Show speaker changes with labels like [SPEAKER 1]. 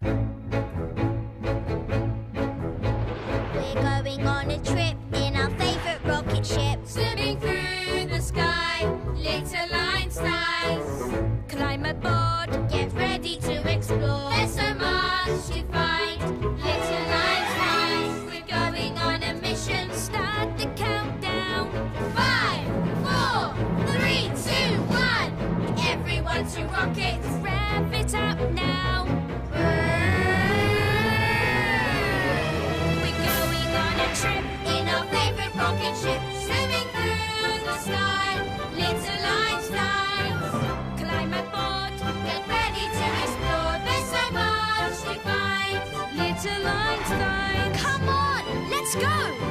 [SPEAKER 1] We're going on a trip in our favourite rocket ship,
[SPEAKER 2] Swimming through the sky, little Einsteins.
[SPEAKER 1] climb aboard,
[SPEAKER 2] Get ready to explore. There's so much to find, little Einsteins. We're going on a mission.
[SPEAKER 1] start the countdown.
[SPEAKER 2] 5, 4, 3, 2, 1. Everyone to rockets.
[SPEAKER 1] Rev it up now. We're going on a trip
[SPEAKER 2] In our favourite rocket ship, swimming through the sky, little Einsteins.
[SPEAKER 1] climb aboard,
[SPEAKER 2] Get ready to explore. There's so much to find.
[SPEAKER 1] little Einstein. Come on, let's go.